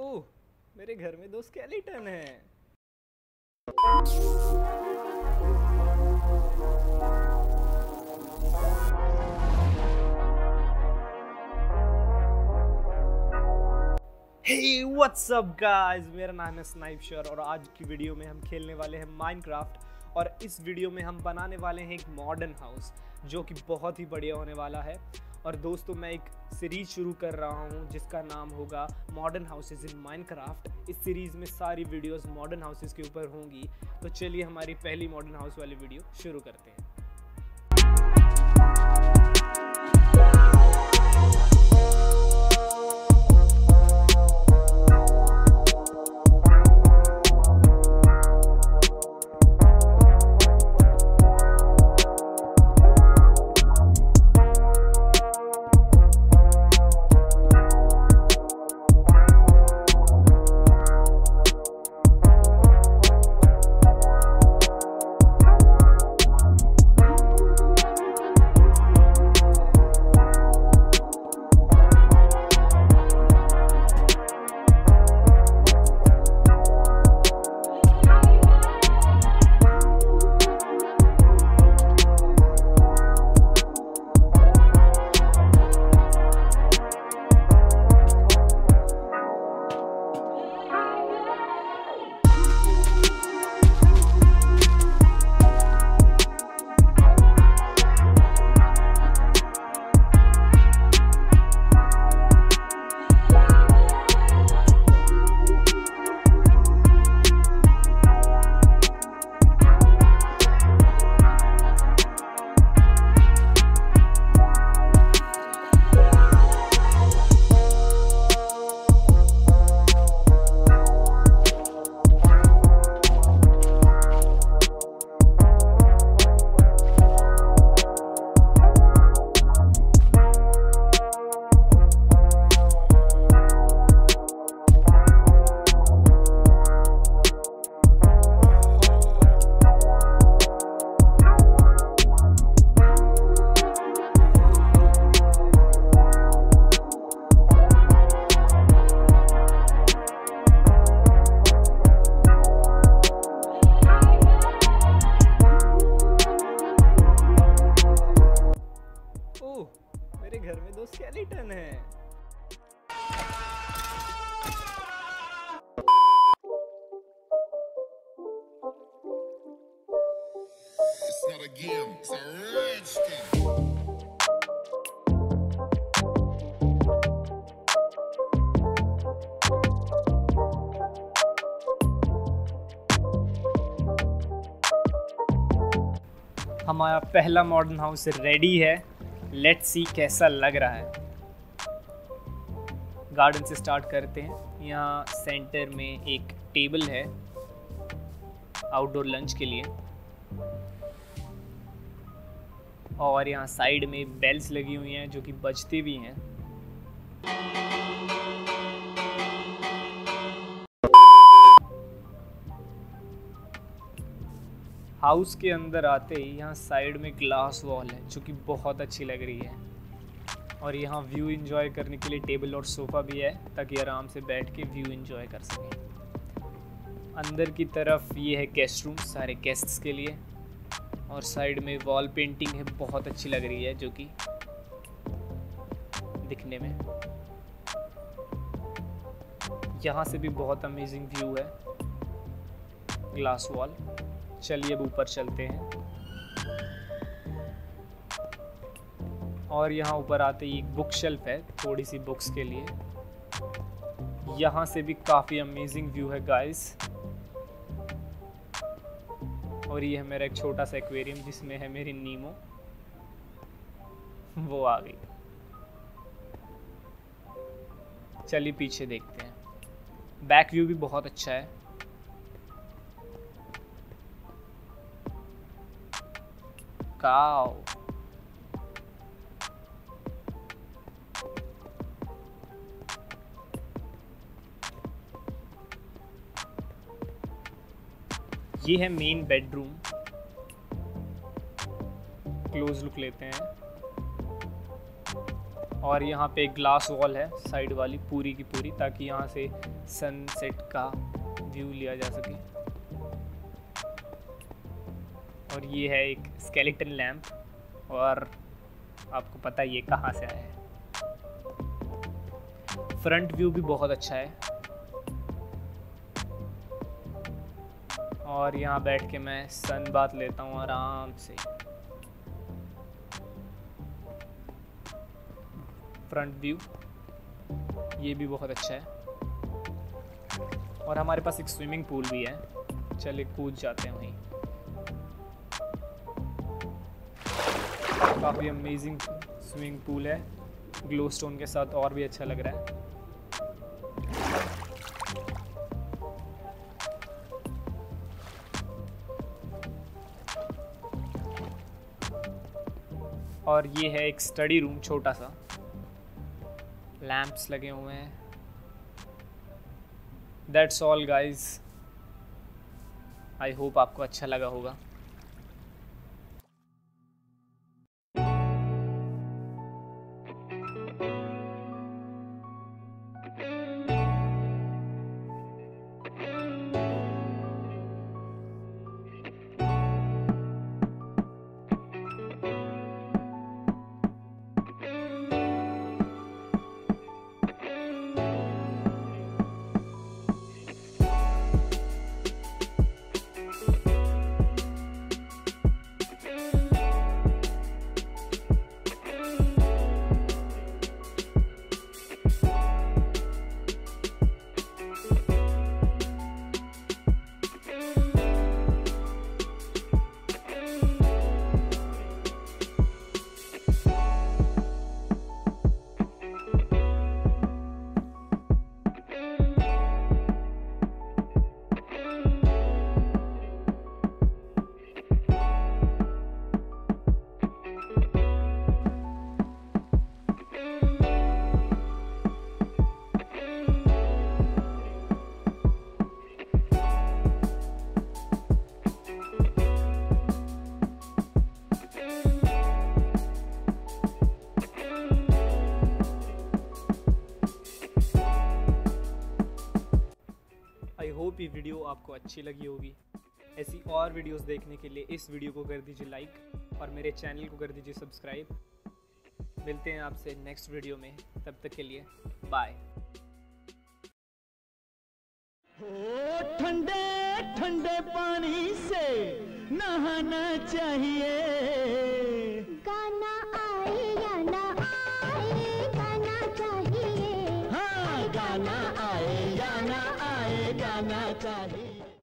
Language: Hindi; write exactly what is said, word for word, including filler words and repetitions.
ओह, मेरे घर में दो स्केलेटन हैं। Hey, what's up guys? मेरा नाम है स्नाइपशर और आज की वीडियो में हम खेलने वाले हैं माइनक्राफ्ट। और इस वीडियो में हम बनाने वाले हैं एक मॉडर्न हाउस जो कि बहुत ही बढ़िया होने वाला है। और दोस्तों, मैं एक सीरीज शुरू कर रहा हूँ जिसका नाम होगा मॉडर्न हाउसेज इन माइनक्राफ्ट। इस सीरीज़ में सारी वीडियोस मॉडर्न हाउसेज के ऊपर होंगी। तो चलिए हमारी पहली मॉडर्न हाउस वाली वीडियो शुरू करते हैं। मेरे घर में दो स्केलेटन हैं। It's not a game, it's a rich thing. हमारा पहला मॉडर्न हाउस रेडी है। लेट्स सी कैसा लग रहा है। गार्डन से स्टार्ट करते हैं। यहाँ सेंटर में एक टेबल है आउटडोर लंच के लिए, और यहाँ साइड में बेल्स लगी हुई हैं जो कि बजती भी हैं। हाउस के अंदर आते ही यहाँ साइड में ग्लास वॉल है जो कि बहुत अच्छी लग रही है। और यहाँ व्यू एंजॉय करने के लिए टेबल और सोफ़ा भी है ताकि आराम से बैठ के व्यू एंजॉय कर सकें। अंदर की तरफ ये है गेस्ट रूम सारे गेस्ट्स के लिए, और साइड में वॉल पेंटिंग है बहुत अच्छी लग रही है जो कि दिखने में। यहाँ से भी बहुत अमेजिंग व्यू है, ग्लास वॉल। चलिए अब ऊपर चलते हैं। और यहाँ ऊपर आते ही एक बुक शेल्फ है थोड़ी सी बुक्स के लिए। यहाँ से भी काफ़ी अमेजिंग व्यू है गाइस। और ये है मेरा एक छोटा सा एक्वेरियम जिसमें है मेरी नीमो, वो आ गई। चलिए पीछे देखते हैं। बैक व्यू भी बहुत अच्छा है। काऊ ये है मेन बेडरूम। क्लोज लुक लेते हैं। और यहाँ पे ग्लास वॉल है साइड वाली पूरी की पूरी, ताकि यहाँ से सनसेट का व्यू लिया जा सके। और ये है एक स्केलेटन लैंप, और आपको पता है ये कहाँ से आया है। फ्रंट व्यू भी बहुत अच्छा है, और यहाँ बैठ के मैं सन बात लेता हूँ आराम से। फ्रंट व्यू ये भी बहुत अच्छा है, और हमारे पास एक स्विमिंग पूल भी है। चलिए कूद जाते हैं वहीं। काफ़ी अमेजिंग स्विमिंग पूल है, ग्लो स्टोन के साथ, और भी अच्छा लग रहा है। और ये है एक स्टडी रूम छोटा सा, लैंप्स लगे हुए हैं। That's all guys, I hope आपको अच्छा लगा होगा। आई होप ये वीडियो आपको अच्छी लगी होगी। ऐसी और वीडियोस देखने के लिए इस वीडियो को कर दीजिए लाइक, और मेरे चैनल को कर दीजिए सब्सक्राइब। मिलते हैं आपसे नेक्स्ट वीडियो में, तब तक के लिए बाय। ठंडे ठंडे पानी से नहाना चाहिए। गाना आए या ना आए, गाना चाहिए। हाँ, गाना आए या ना आए, गाना चाहिए।